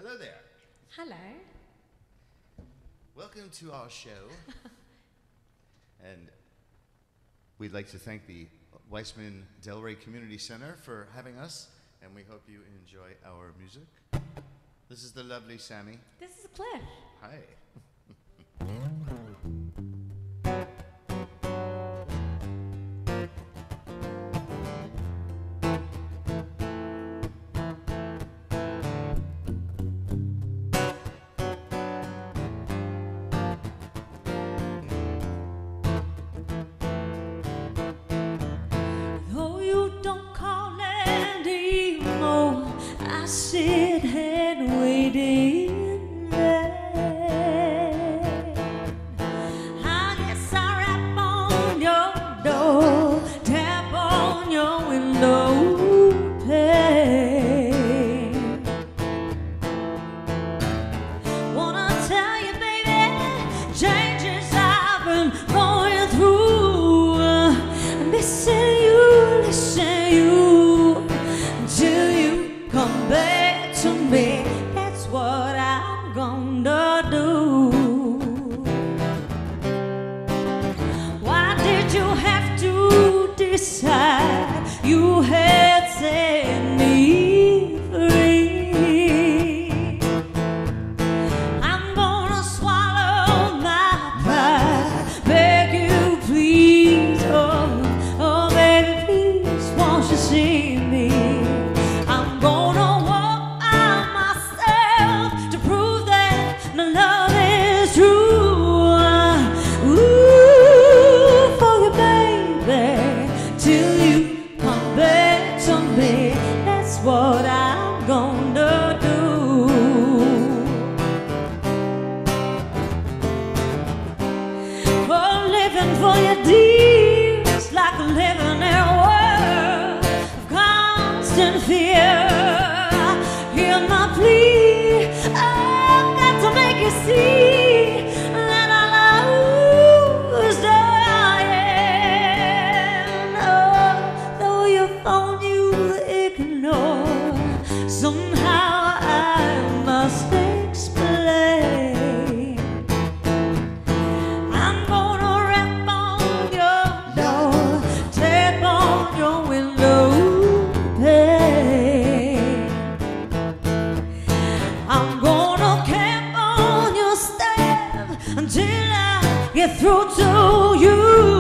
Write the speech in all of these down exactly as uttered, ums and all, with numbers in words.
Hello there. Hello. Welcome to our show. And we'd like to thank the Weissman Delray Community Center for having us, and we hope you enjoy our music. This is the lovely Sammy. This is Cliff. Hi. Though you don't call anymore, I sit and wait in vain. I guess I rap on your door, tap on your window pane. Wanna tell you, baby, changes I've been going through. Listen you, listen you, till you come back to me. That's what I'm gonna do. Why did you have to decide you had set me free? I'm gonna swallow my pride, beg you please, oh, oh baby please, won't you see me? I'm gonna walk out myself to prove that my love is true. Ooh, for you baby, till you come back to me. That's what I'm gonna do. Oh, living for your deeds like living in a world of constant fear. Hear my plea, I've got to make you see that I lose dying. Oh, though your phone you ignore, somehow I must explain. I'm gonna rap on your door, tap on your window pane. I'm gonna camp on your step until I get through to you.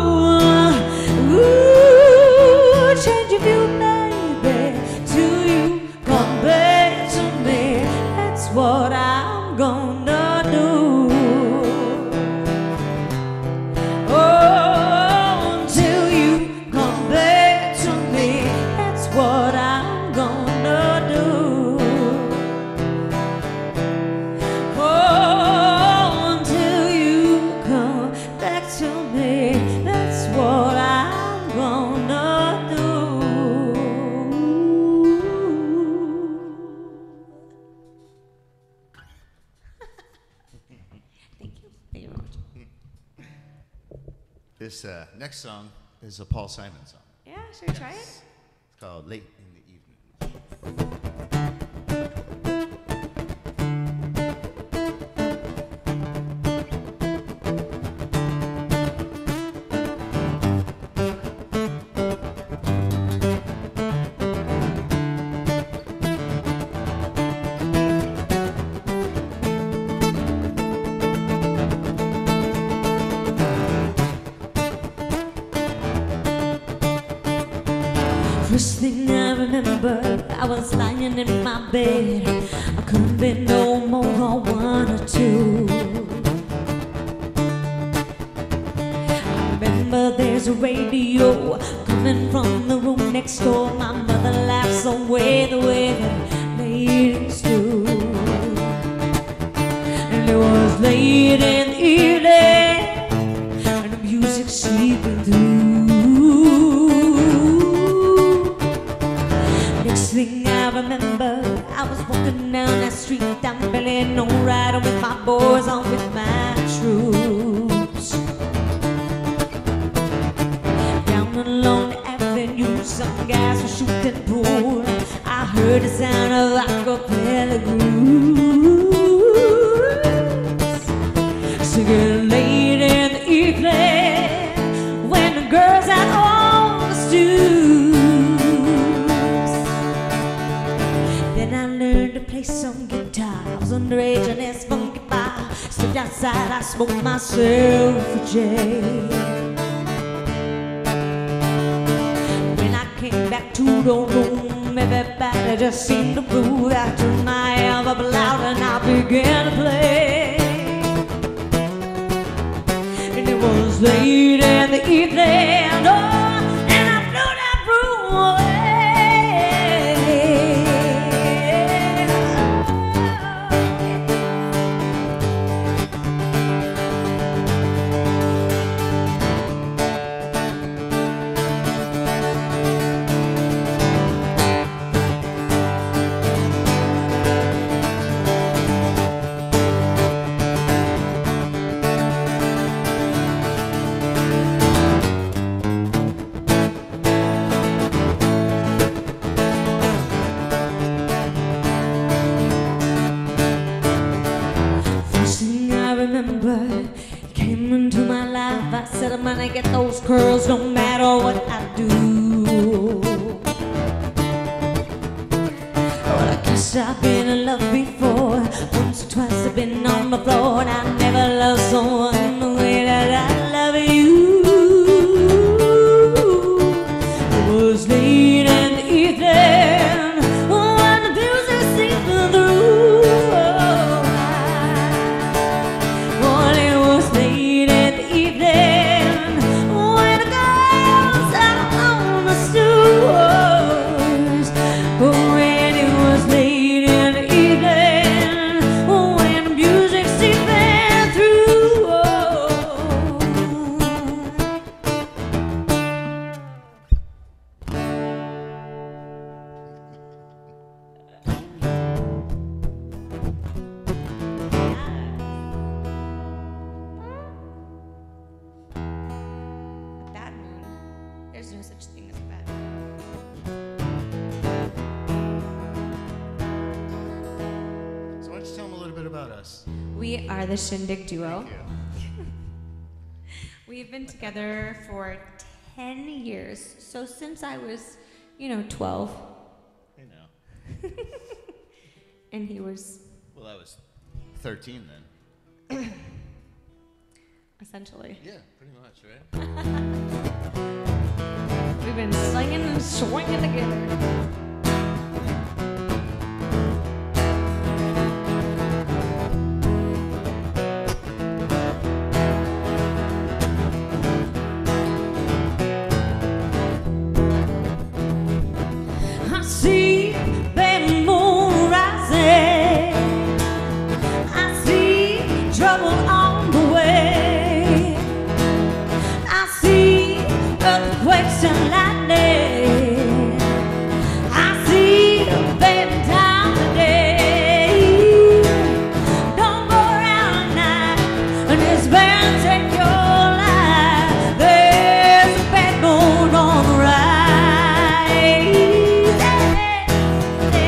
Ooh, change your view, baby, till you come back to me. That's what I'm gonna do. Oh, until you come back to me, that's what I'm gonna do. Oh, until you come back to me, that's what I'm gonna do. Thank you. Thank you very much. This uh, next song is a Paul Simon song. Yeah, should we try it? It's called Late in the Evening. First thing I remember, I was lying in my bed. I couldn't be no more than one or two. I remember there's a radio coming from the room next door. My mother laughs away the way that ladies do. And it was late in the evening, and the music seeping through. Next thing I remember, I was walking down that street. I'm feeling alright with my boys, on with my troops. Down along the avenue, some guys were shooting pool. I heard the sound of acapella groove. learned to play some guitar. I was underage and it's funky bar. Stepped outside, I smoked myself a J. When I came back to the room, everybody just seemed to move. I turned my amp up loud and I began to play. And it was late in the evening, oh, and I blew that room away. You came into my life, I said I'm gonna get those curls no matter what I do. Well, I guess I've been in love before. Once or twice I've been on the floor, and I never loved someone the way that I love you. It was late in the evening when the music seeped through. There's no such thing as a bad mood. So why don't you tell them a little bit about us? We are the Shindig Duo. Thank you. We've been together for ten years. So since I was, you know, twelve. I know. And he was... Well, I was thirteen then. Essentially. Yeah, pretty much, right? We've been singing and swinging together. I see the moon rising. I see trouble on the way. I see earthquakes and lightning. I see a bad time of day. Don't go around at night and it's bound to take your life. There's a bad moon on the rise. Yeah.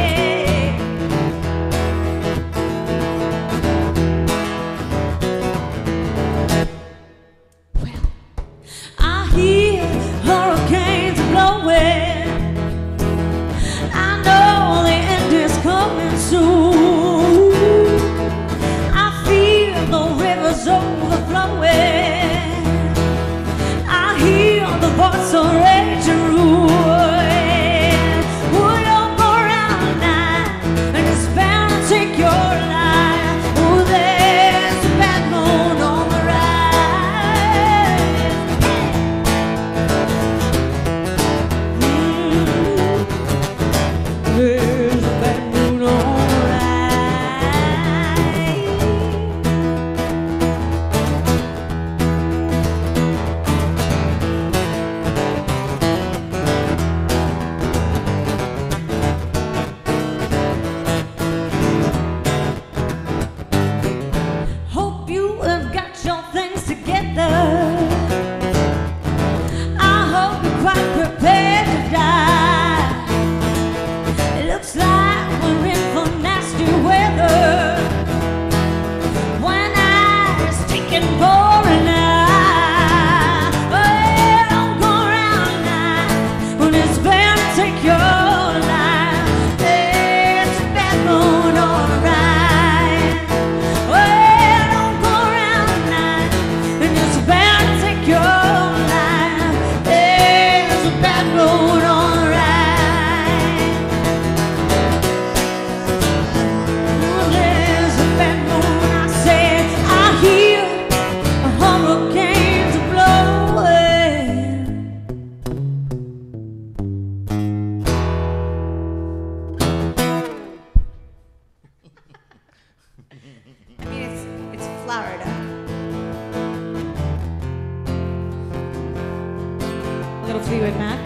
Fleetwood Mac.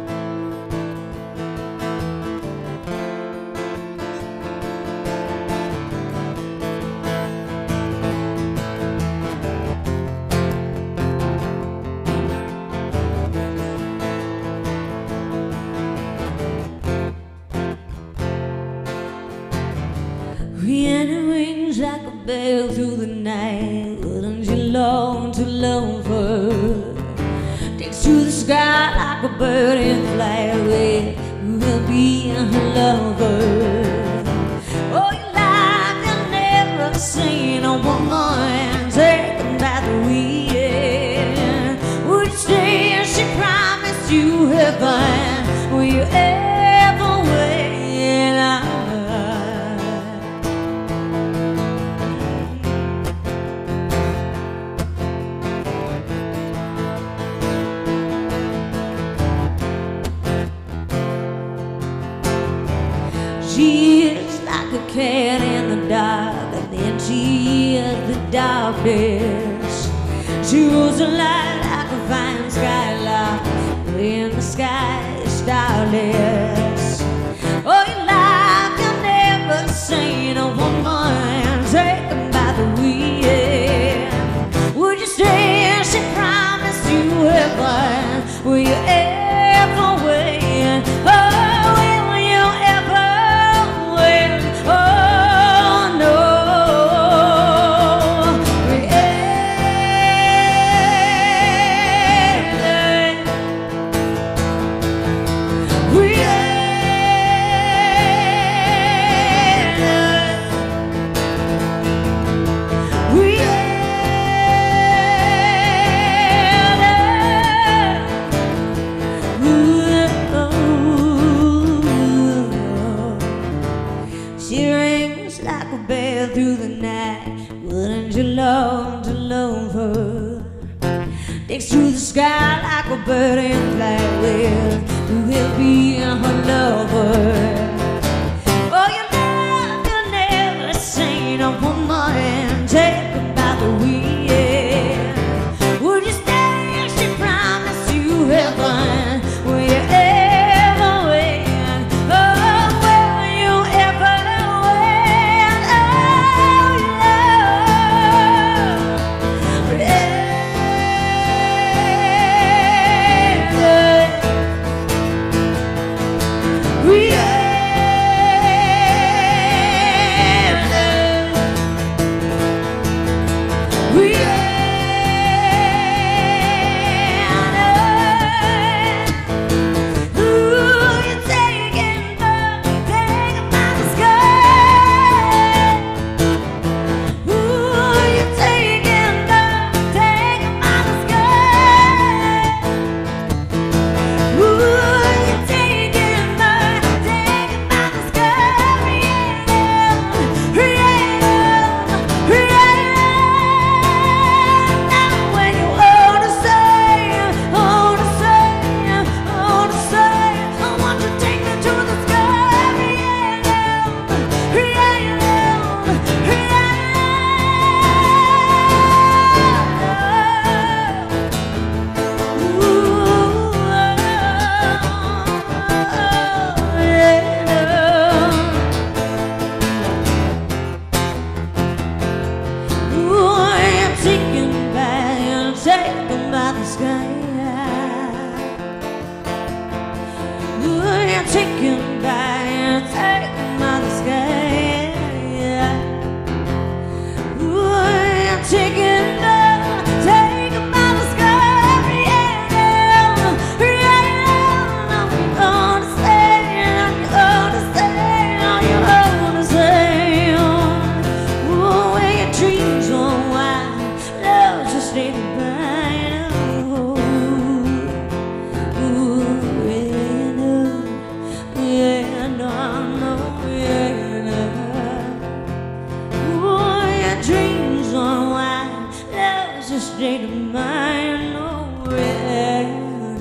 Rihanna rings like a bell through the night. Wouldn't you long to love her? Takes to the sky like a bird and fly away. Who will be her lover? Oh, you like I've never seen a woman taken by the wind. Would you stay if she promised you heaven? Will you ever wait? She is like a cat in the dark, and then she is the darkness. She was a light like a fine skylark when the sky is starless. Oh, you like I've never seen a woman taken by the wind. Would you stay if she promised you heaven? Will you ever wait? Oh, will you ever? Oh no, she rings like a bell through the night. Wouldn't you long to love her? Takes to the sky like a bird and fly away. Who will be her lover? Oh, you love, you've never seen a woman taken by the wind. Would you stay if she promised you heaven? Will you ever wait? Oh, will you ever wait? Oh, love, yeah. We are taken by and taken by the sky. Ooh, I'm taken by, taken by the sky. Yeah, yeah. I'm gonna stay, I'm gonna stay, I'm gonna stay. Ooh, when your dreams are wild, love's just stay by. State of mind, no return.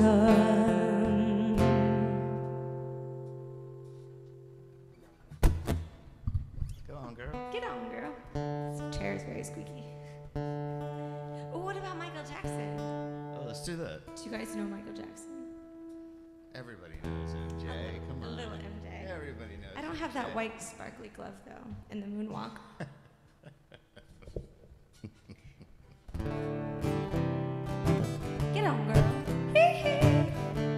Go on, girl. Get on, girl. This chair is very squeaky. Oh, what about Michael Jackson? Oh, let's do that. Do you guys know Michael Jackson? Everybody knows M J. Come A on. little M J. Everybody knows. I don't have that M J. white sparkly glove though in the moonwalk. Get on, girl. Hee hee.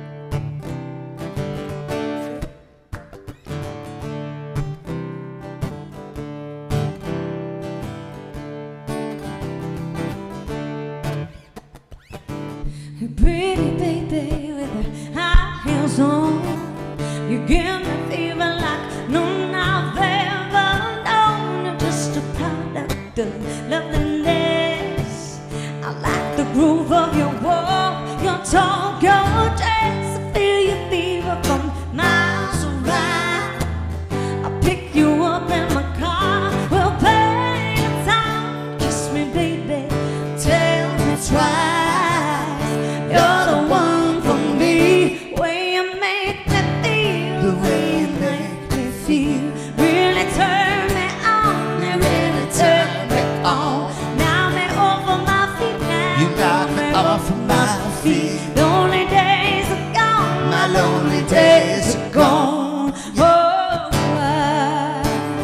Pretty baby with her high heels on, you give me fever like none I've ever known. You're just a product of loveliness. I like the groove of your walk, your talk, your dress. I feel your fever from miles around. I'll pick you up in my car, we'll pay the time. Kiss me baby, tell me twice. You're the one for me. Way you make me feel, the way you make me feel, really turn me on. It really turn me on. Knock me off of my feet now. You knock me off of my feet. Lonely days are gone. My lonely days are gone. Oh, I,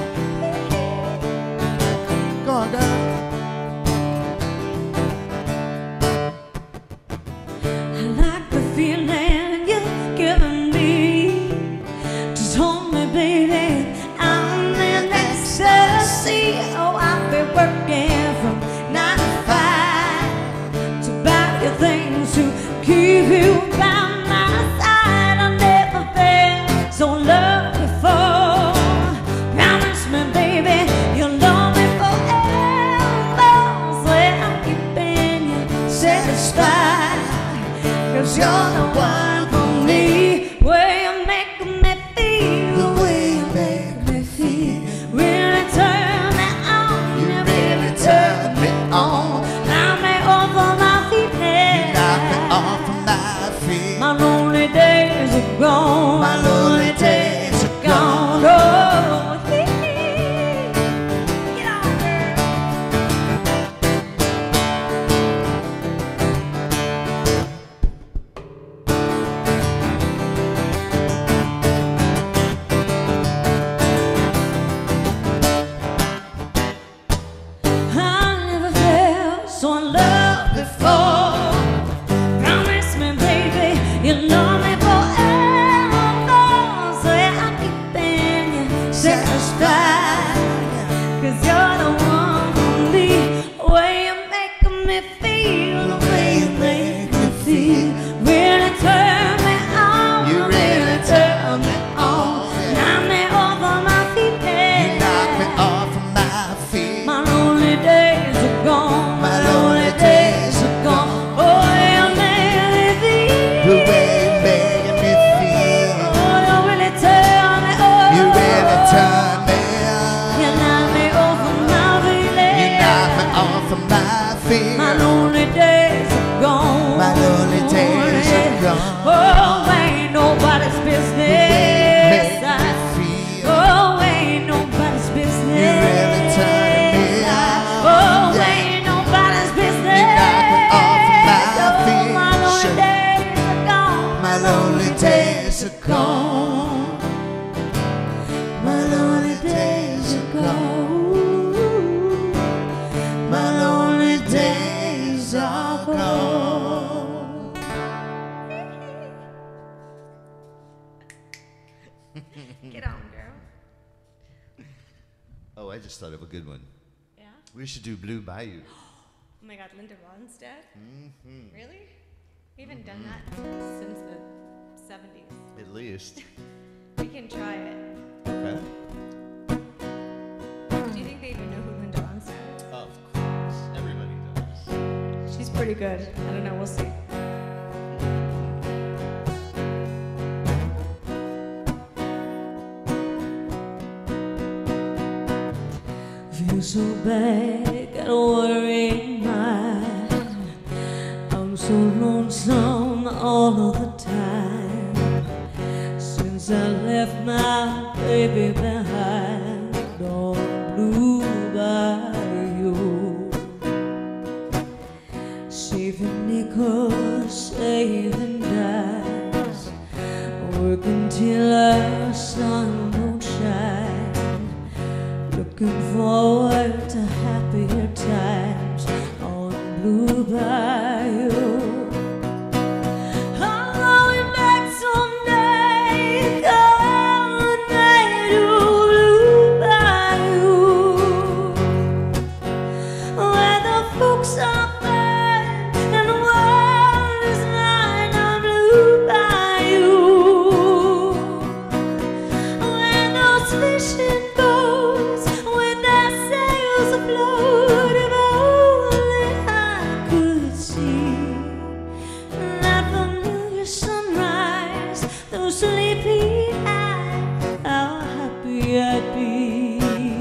Go on, girl. I like the feeling you're giving me. Just hold me, baby. I'm in ecstasy. Oh, I'll be working from nine to five to buy you things to keep you by my side. I never felt so loved before. Promise me, baby, you'll love me forever. Swear I'm keeping you satisfied. Cause you're the one for me. Way you make me feel, the way you make me feel, really turn me on. You really turn me on. Knock me off of my feet Knock me now. off of my feet. My lonely days are gone. My lonely days are gone. Oh, hee hee. Get on, girl. I never felt so in love before. Promise me, baby, you'll love me forever. Swear I'm keeping you satisfied. Cause you're the one for me. Way you make me feel, the way you make me feel, really turn me on. You really turn me on. Knock me off of my feet You knock me now. off of my feet. My lonely days are gone. My lonely days are gone. Oh, you make me feel. The way you make me feel. Oh, you really turn me on. You really turn me on. You knock me off of my feet. You knock me off of my feet. My lonely days are gone. My lonely days are gone. Oh, ain't nobody's The way you business. make me feel. Oh, ain't nobody's business. You really turn me on. Oh, Yeah. ain't nobody's business. You knock me off my Oh, feet. my lonely Sure. days are gone. My lonely days are gone. My lonely days are gone. My lonely days are gone. Get on, girl. Oh, I just thought of a good one. Yeah? We should do Blue Bayou. Oh my god, Linda Ronstadt? Mm-hmm. Really? We haven't done that since the seventies. At least. We can try it. Okay. Do you think they even know who Linda Ronstadt is? Of course. Everybody does. She's pretty good. I don't know, we'll see. Feel so bad, got a worrying mind. I'm so lonesome all of the time. Since I left my baby behind on Blue Bayou. Saving nickels, saving dimes, Looking forward to happier times on Blue Bayou. I'm going back someday, going back to Blue Bayou, where the folks are fine and the world is mine on Blue Bayou, where those fishing boats with their sails afloat, if only I could see that familiar sunrise, those sleepy eyes, how happy I'd be.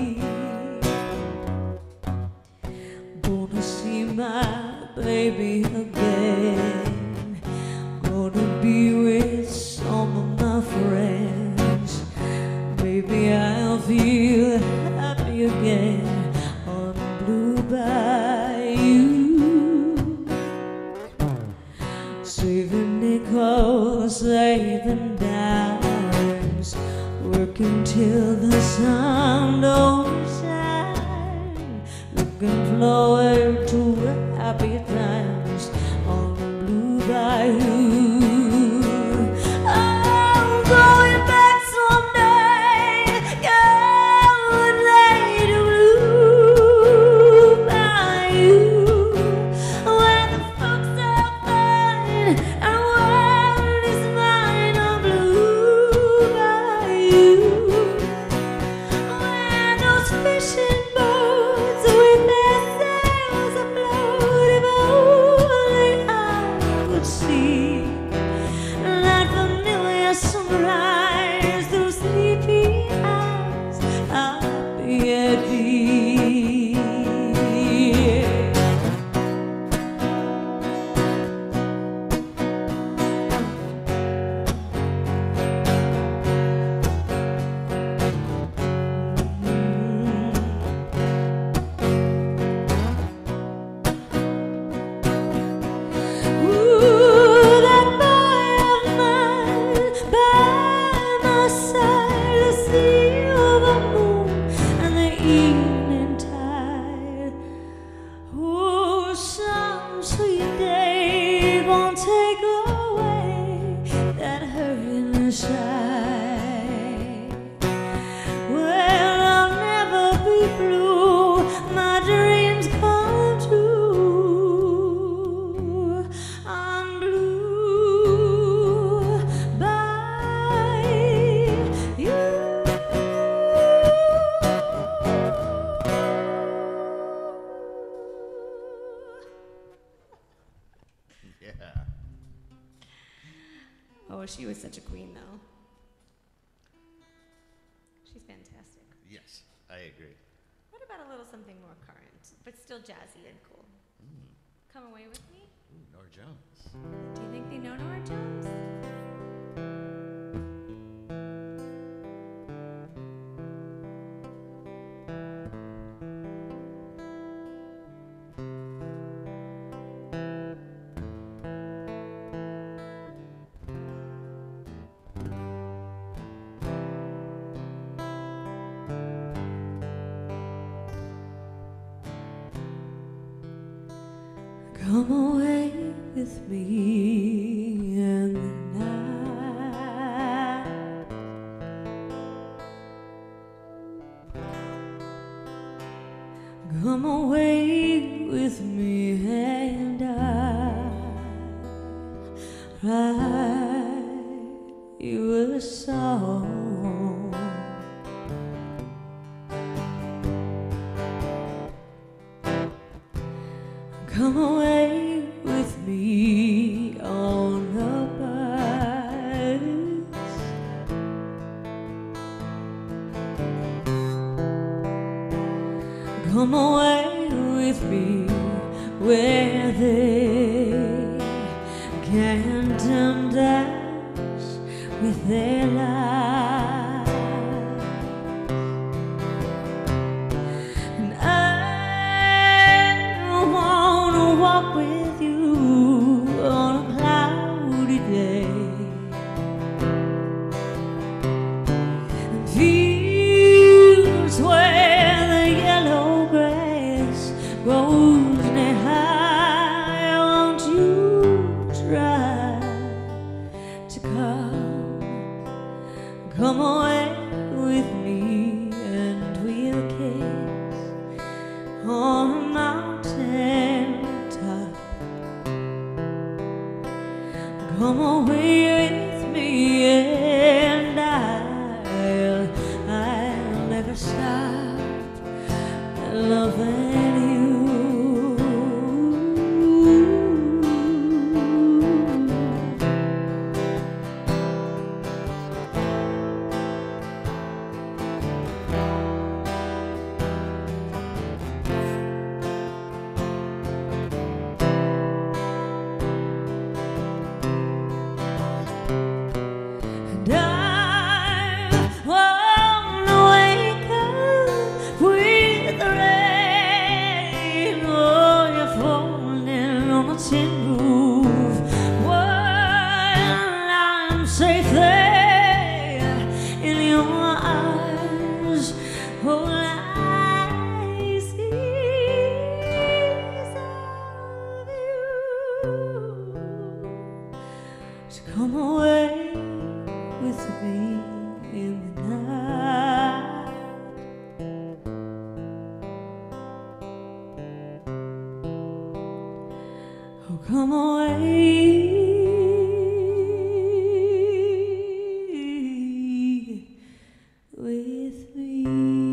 Gonna see my baby again, gonna be with some of my friends. Maybe I'll feel happy again on Blue Bayou. Saving nickels, saving dimes, working till the sun don't shine. Looking forward to happy times on Blue Bayou. I'm going back someday, going back to Blue Bayou, where the folks are fine and the world is mine on Blue Bayou, where those fishing boats with their sails afloat, if only I could see that familiar sunrise, those sleepy eyes, how happy I'd be. Ooh, that boy of mine by my side, the silver moon and the evening tide. Oh, some sweet day won't take away that hurt inside. Well, I'll never be blue, my dreams come true on Blue Bayou. Yeah. Oh, she was such a queen, though. She's fantastic. Yes, I agree. What about a little something more current, but still jazzy and cool? Come Away With Me? Ooh, Nora Jones. Do you think they know Nora Jones? Come away with me in the night. Come away with me and I'll write you a song. Come away with me on the bus. Come away with me where they can't dance with their lives. And I wanna walk with you on a cloudy day and fields where never stop loving you. And I wanna wake up with the rain. Oh, you're falling on a tin roof while I'm safe there in your arms. All I see is of you. So come away with me in the night. Oh, come away with me.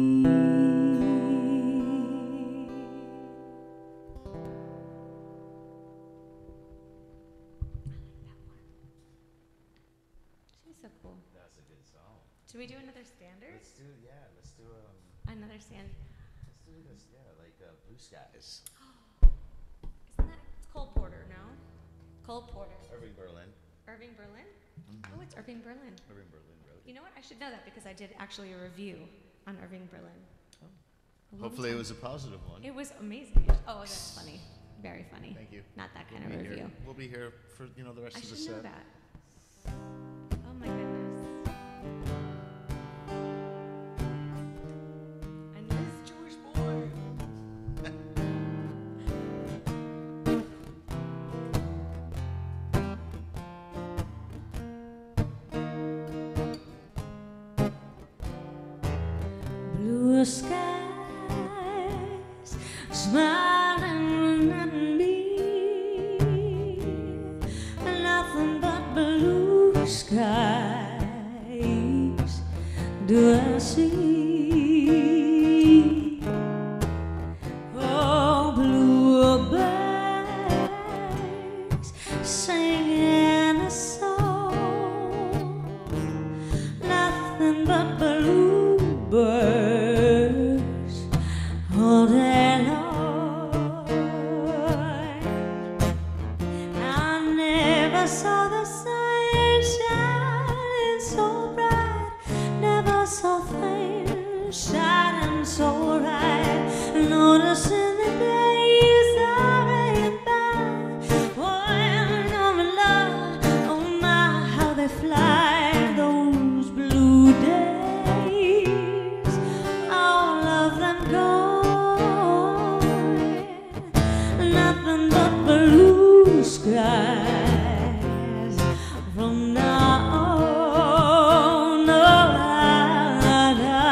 She's so cool. That's a good song. Should we do another standard? Let's do, yeah, let's do, um, Another standard. let's do this, yeah, like uh, Blue Skies. Isn't that Cole Porter? No, Cole Porter. Irving Berlin. Irving Berlin. Mhm. Oh, it's Irving Berlin. Irving Berlin wrote You it. know what? I should know that because I did actually a review on Irving Berlin. Oh. A long Hopefully it time- was a positive one. It was amazing. Oh, that's funny. Very funny. Thank you. Not that kind We'll of be here- review. We'll be here for, you know, the rest I of the should set. know that. Oh my goodness. And this Jewish boy. Blue skies smiling at me, nothing but blue skies do I see. Oh, bluebirds singing a song, nothing but bluebirds all day long. I never saw the sun shining so bright, never saw things shining so right. Noticing the days are rain by, when I'm in love, oh my, how they fly, those blue days, all of them gone, nothing but blue skies from now on. Oh, la, la,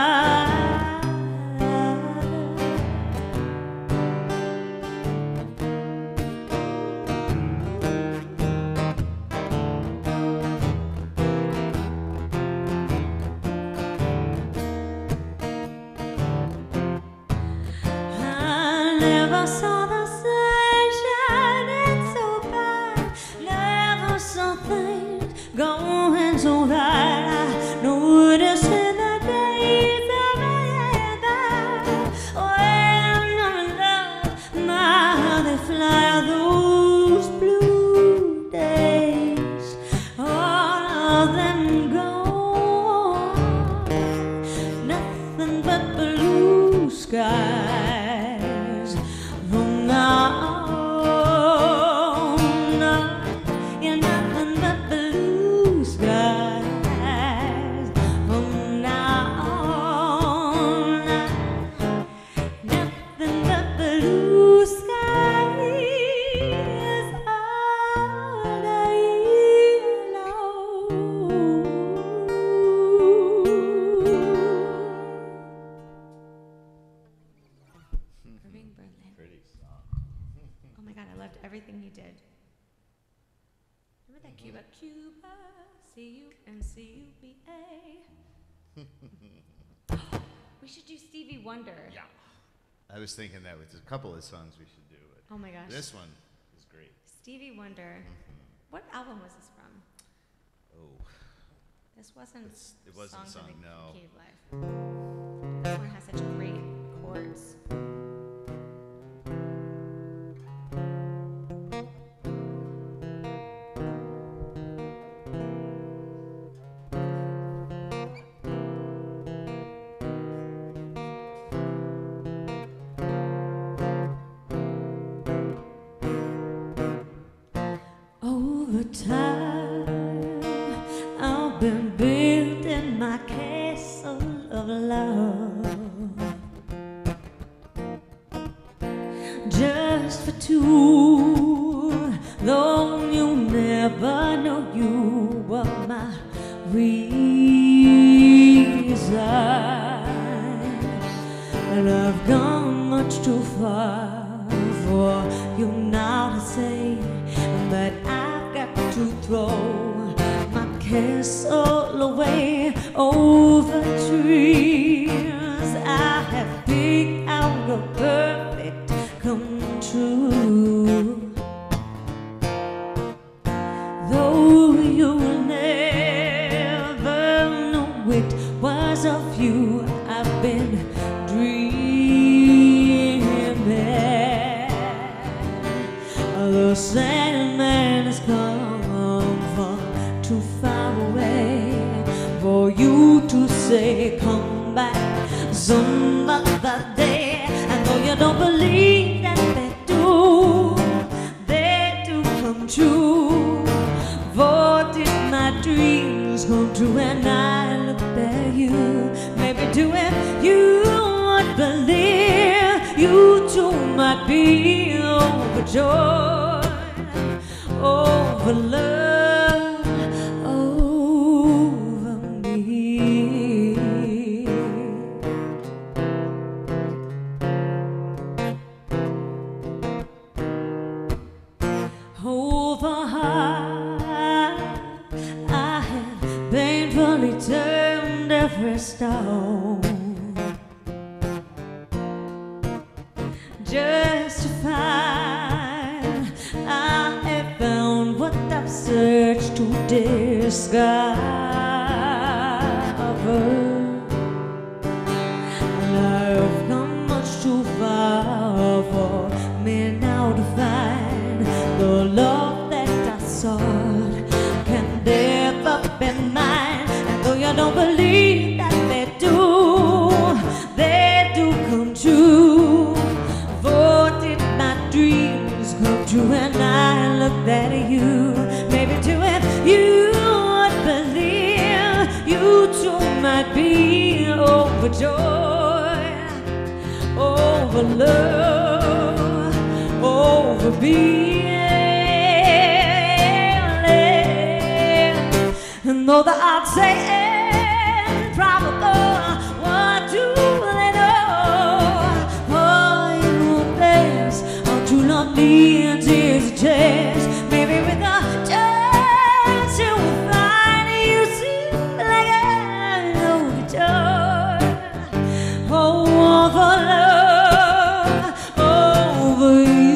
I never saw the sun shining so bright, never saw things going so right. I noticed in the days of when I'm in love, my, how they fly, those blue days, all of them gone, nothing but blue skies from now on. Yeah, nothing but blue skies from now on. Nothing but blue skies all day long. Irving Berlin. Pretty song. Oh my God, I loved everything he did. Remember that Cuba? Cuba, C U and C U B A. We We should do Stevie Wonder. Yeah. I was thinking that with a couple of songs we should do. But Oh my gosh. this one is great. Stevie Wonder. What album was this from? Oh, This wasn't. It's- it wasn't Songs of sung, the no. Cave Life. This one has such great chords. Over time, I've been building my castle of love, just for two. Though you never know you were my reason, and I've gone much too far for you now to say that I've got to throw my castle away over trees. I have picked out a perfect come true. Though you'll never know it was of you I've been dreaming. The Sandman has come from too far away for you to say come back some other day. And though you don't believe that they do, they do come true. For did my dreams come true and I looked at you? Maybe to it you would believe, you too might be overjoyed over love, over me. Over high, I have painfully turned every stone just to find I have found what I've searched to discover. And I've come much too far for me now to find the love that I sought can never be mine. And though you don't believe that they do, they do come true. For did my dreams come true and I looked at you? Maybe to it you would believe, you too might be overjoyed over love, over being. And though the odds say improbable, what do they know? For you best, how to love me and tears a chance. Maybe with a chance you will find you seem like I know the joy. Oh, for love over you.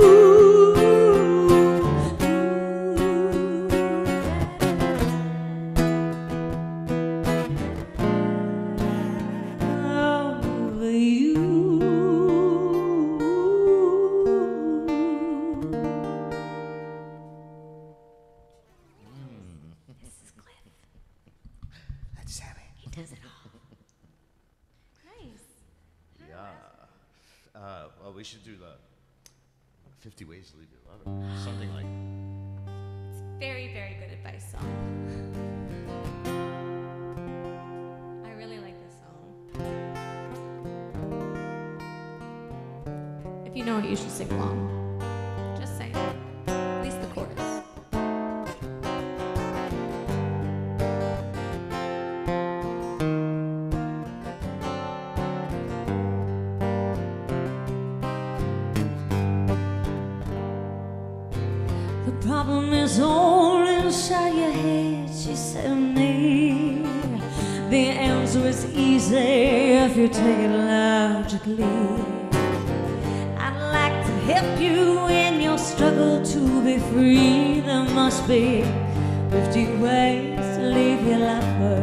Over you. This is Cliff. That's Sammy. He does it all. Nice. Yeah. Uh, well, we should do the fifty Ways to Leave Your Lover. Something like It's very, very good advice song. I really like this song. If you know it, you should sing along. Just saying. At least the chorus. The problem is all inside your head, she said to me. The answer so it's easy if you take it logically. I'd like to help you in your struggle to be free. There must be fifty ways to leave your lover.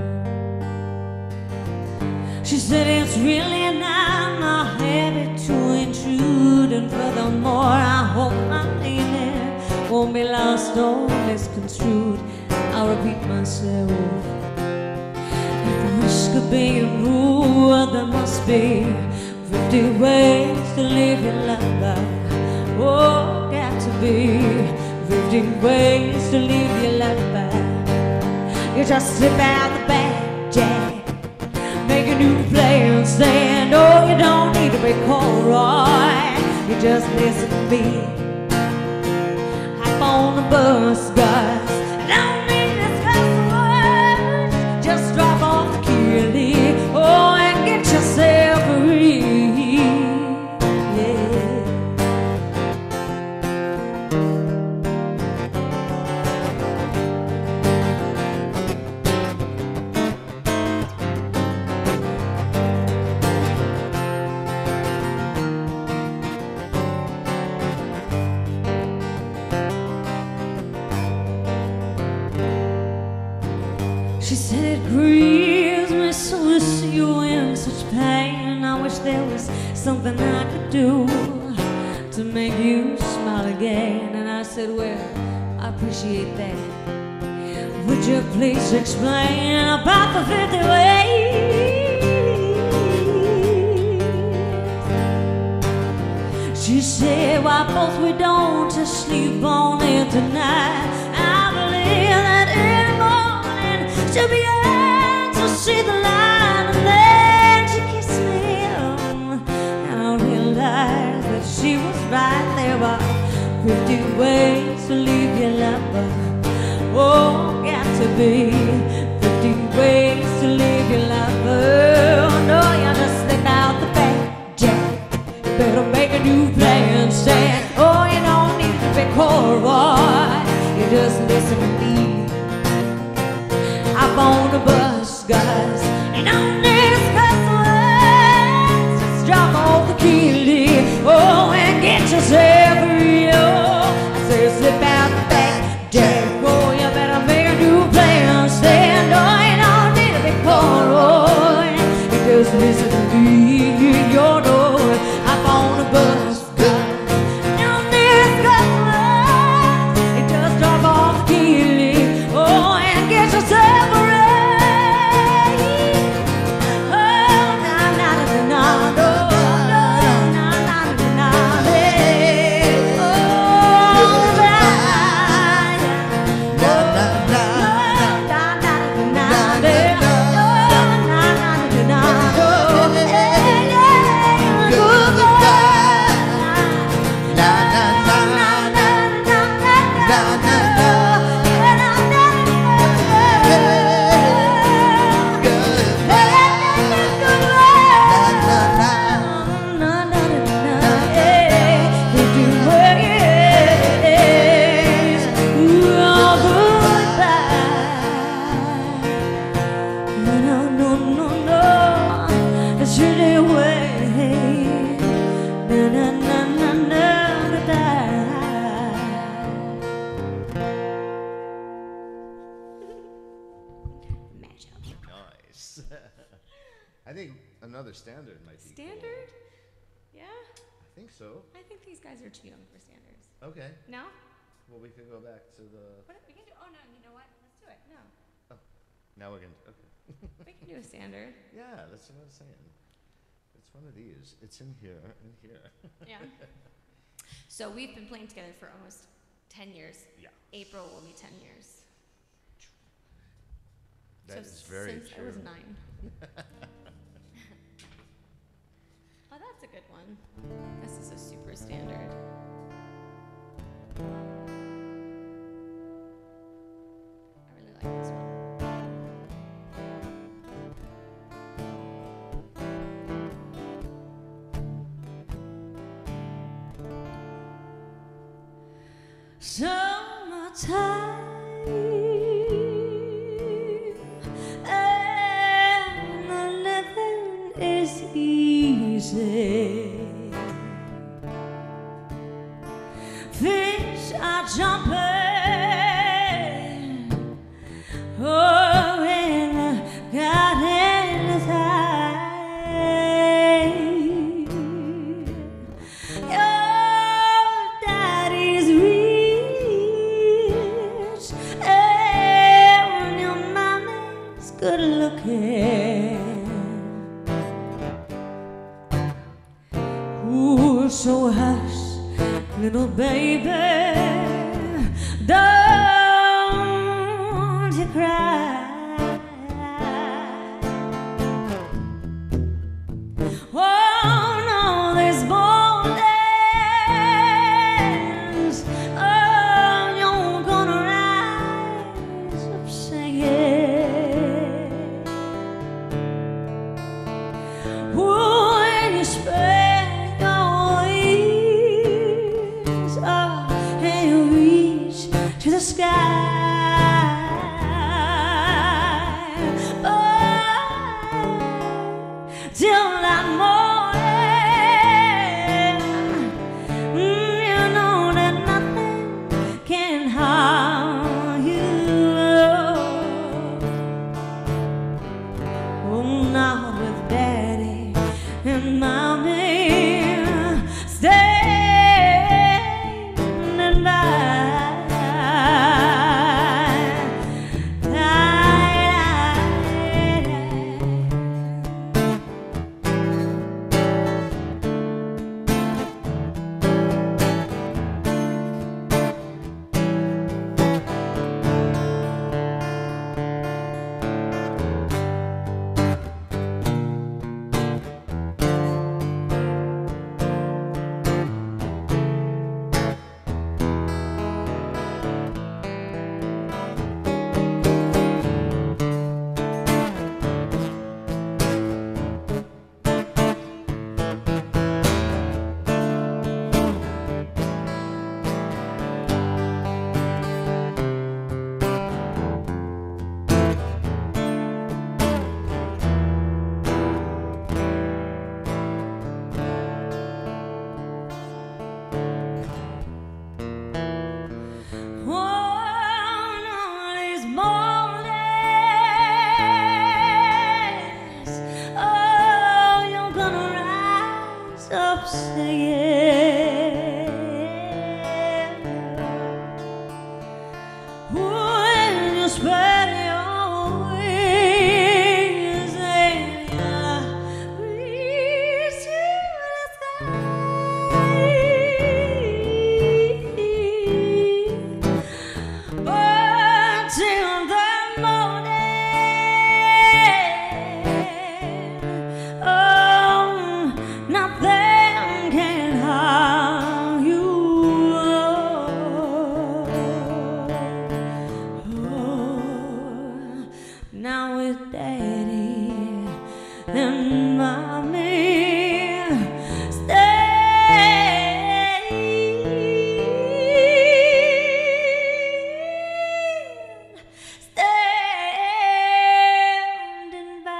She said it's really not my habit to intrude, and furthermore I hope my meaning won't be lost or misconstrued. I'll repeat myself. If the wish could be a rule, there must be fifty ways to leave your lover. Oh, got to be fifty ways to leave your lover. You just slip out the back, Jack, make a new plan, stand. Oh, you don't need to be cold, Roy. You just listen to me. Hop on the bus, guys. Don't need to discuss words. Just drop off the key, oh, and get yourself free. Yeah. She said it grieves me so to see you in such pain. I wish there was something I could do to make you smile again. And I said, well, I appreciate that. Would you please explain about the fifty ways? She said, why both we don't just sleep on it tonight. I believe that in the she'll be able to see the light, and then she kissed me, and I realized that she was right. There are fifty ways to leave your lover. Oh, got to be fifty ways to leave your lover. No, you just slip out the back, Jack. You better make a new plan, stand. Oh, you don't need to be cold, Roy. You just listen to me. Up on the bus, guys, and don't discuss words. Just drop off the key, oh, and get yourself real. I say slip out the back, Jack. Oh, you better make a new plan, stand. Oh, you don't need to be cold, oh, you just listen to me. Your door, up on the bus, guys, don't discuss words. You just drop off the key, oh, and get yourself. I think another standard might be Standard? Yeah? cool. I think so. I think these guys are too young for standards. Okay. No? Well, we could go back to the. What we can do? Oh no! You know what? Let's do it. No, Now we're gonna. Okay. we can do a standard. Yeah, that's what I was saying. It's one of these. It's in here and here. Yeah. So we've been playing together for almost ten years. Yeah. April will be ten years. That so is very since true. I was nine. Oh, that's a good one. This is a super standard. I really like this one. Summertime and is easy. Fish are jumping, oh, in the garden of time. Your daddy's rich and your mommy's good looking. Ooh, so hush, little baby, don't you cry. Oh no, there's more days. Oh, you're gonna rise up singing. When you spread your wings up and you reach to the sky. Oh, till that morning, mm, you know that nothing can harm you. Oh, not with daddy and mommy standing by. Stop singing. When you spread your wings and you reach to the sky, but till the morning, oh, nothing can harm you. Oh, now with daddy and mommy standing by.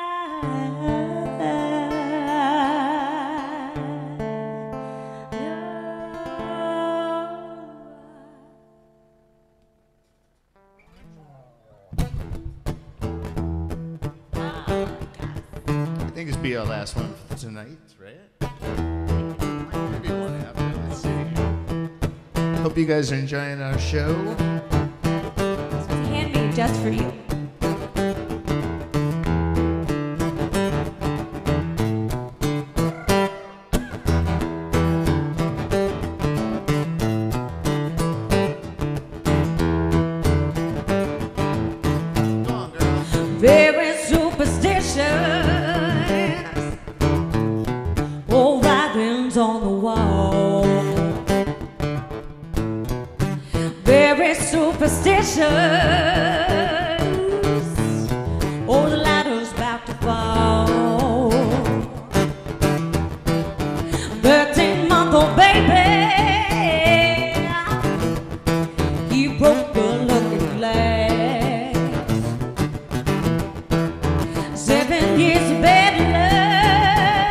I think this will be our last one for tonight, right? Maybe one after. Let's see. Hope you guys are enjoying our show. This was handmade just for you. Come on, girl. Very superstitious. Old writings on the wall. Very superstitious. Oh, the ladder's about to fall. Thirteen-month-old baby, he broke the looking glass. Seven years of bad luck.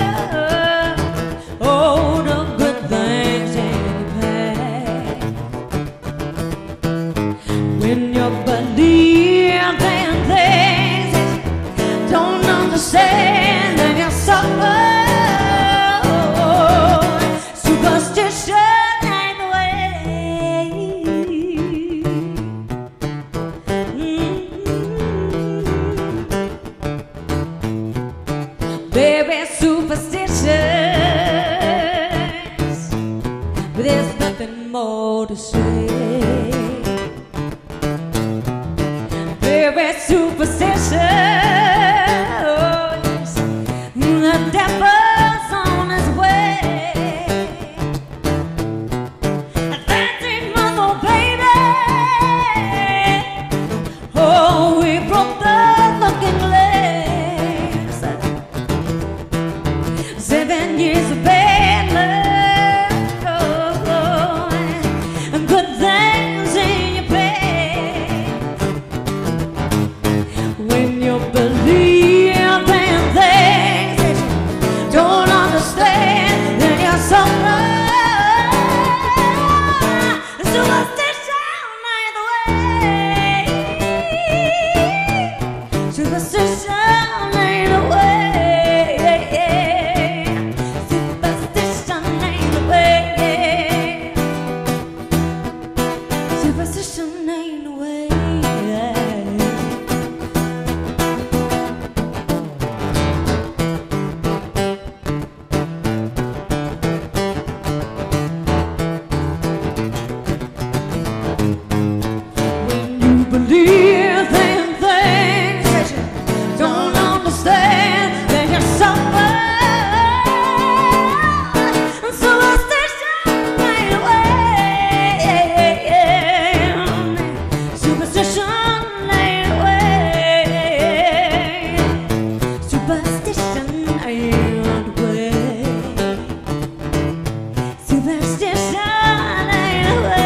more to say. Baby, superstition. Oh, yes. The devil's on his way. A thirteen-month-old baby. Oh, we broke the looking glass. Seven years of bad luck. Oh, and good things in your past. When you believe in things that you don't understand, then you're so blind. Superstition ain't the way. Superstition ain't the way. Superstition ain't the way. Superstition ain't the way. When you believe in things that you don't understand, then you're suffer. Superstition ain't the way. Superstition ain't the way. Superstition ain't the way. Superstition ain't the way.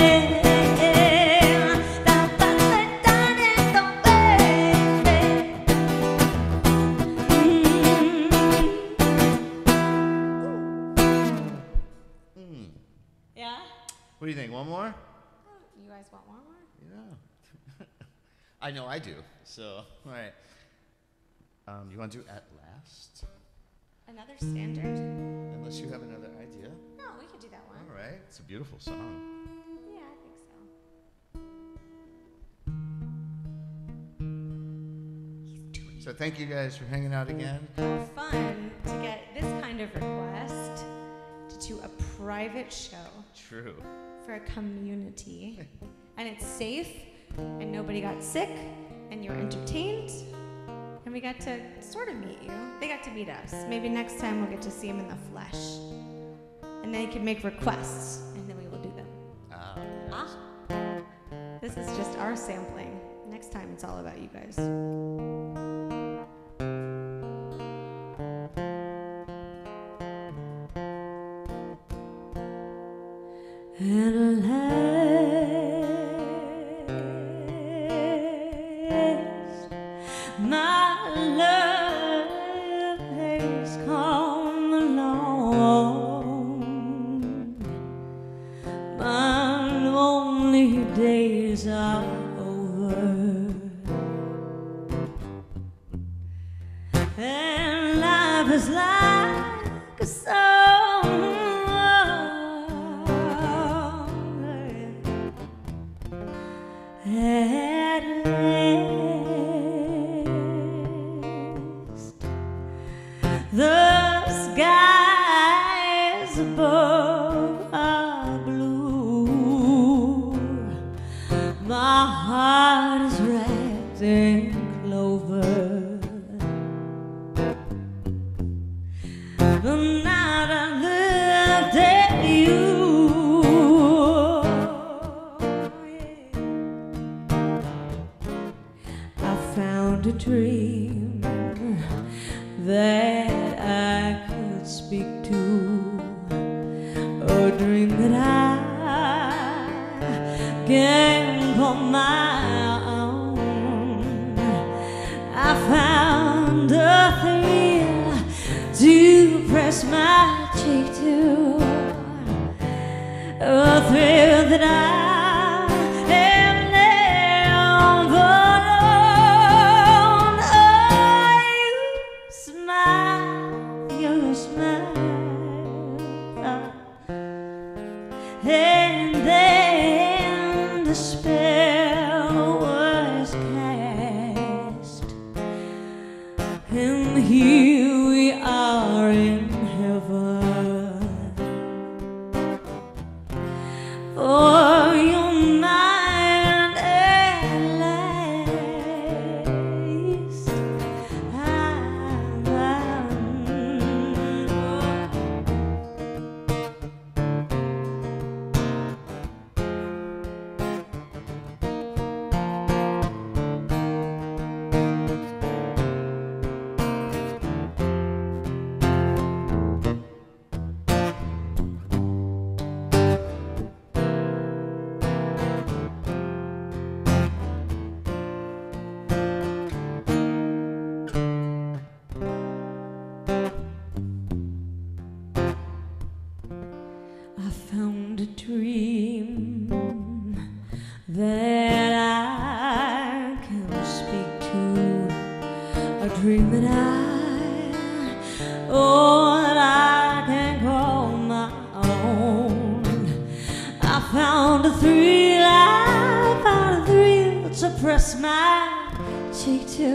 Hmm. Yeah? What do you think? One more? You guys want one more? Yeah. I know I do. So, all right. Um, you want to do At Last? Another standard? Unless you have another idea. No, we could do that one. All right. It's a beautiful song. Yeah, I think so. So thank you guys for hanging out again. How fun to get this kind of request to do a private show True. for a community. And it's safe, and nobody got sick, and you're entertained, and we got to sort of meet you. They got to meet us. Maybe next time we'll get to see them in the flesh. And then you can make requests, and then we will do them. Ah. Ah. This is just our sampling. Next time it's all about you guys. At last, my love has come along. My lonely days are over, and life is like a song. At last, the skies above are blue. My heart is wrapped in clover. The night I looked at you, I found a dream that I could speak to, a dream that I can call my own. I found a thrill to press my cheek to, a thrill that I and then the spell was cast, and here we are in heaven. smile cheek to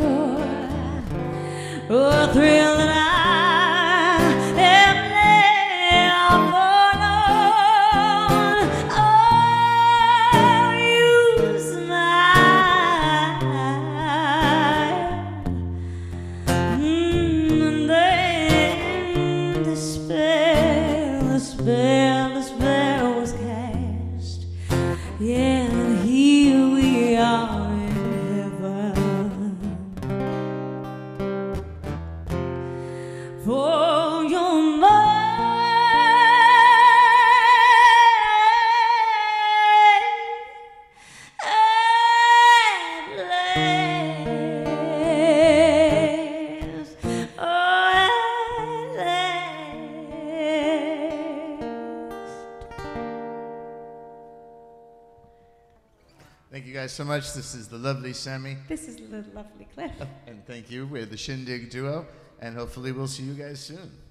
oh, a thrill that I have never known. Oh, you smile, mm, and then the spell, the spell, the spell was cast. Yeah, and here we are in heaven. For your mind at last, oh, at last. Thank you guys so much. This is the lovely Sammy. This is the lovely Cliff. And thank you. We're the Shindig Duo. And hopefully we'll see you guys soon.